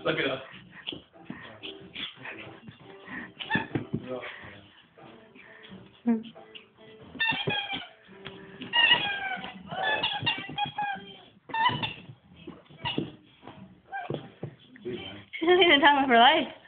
Look it up. She's having the time of her life.